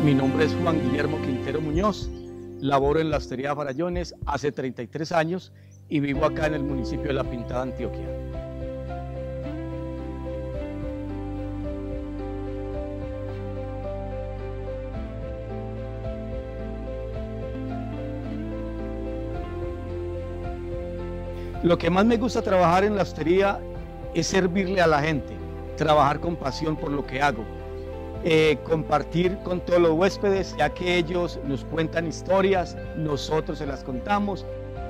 Mi nombre es Juan Guillermo Quintero Muñoz, laboro en la Hostería Farallones hace 33 años y vivo acá en el municipio de La Pintada, Antioquia. Lo que más me gusta trabajar en la hostería es servirle a la gente, trabajar con pasión por lo que hago. Compartir con todos los huéspedes, ya que ellos nos cuentan historias, nosotros se las contamos.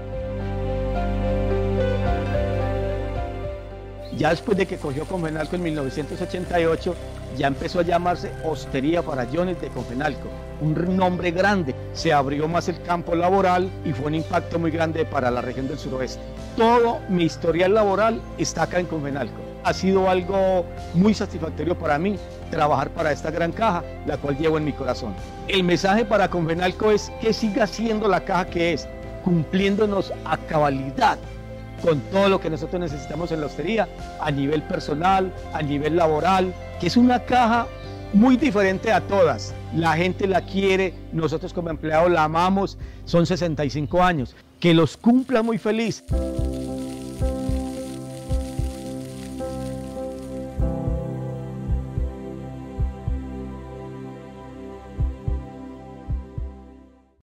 Ya después de que cogió Confenalco en 1988, ya empezó a llamarse Hostería Farallones de Confenalco, un nombre grande. Se abrió más el campo laboral y fue un impacto muy grande para la región del suroeste. Todo mi historial laboral está acá en Confenalco. Ha sido algo muy satisfactorio para mí trabajar para esta gran caja, la cual llevo en mi corazón. El mensaje para Confenalco es que siga siendo la caja que es, cumpliéndonos a cabalidad con todo lo que nosotros necesitamos en la hostería, a nivel personal, a nivel laboral, que es una caja muy diferente a todas. La gente la quiere, nosotros como empleados la amamos, son 65 años. Que los cumpla muy feliz.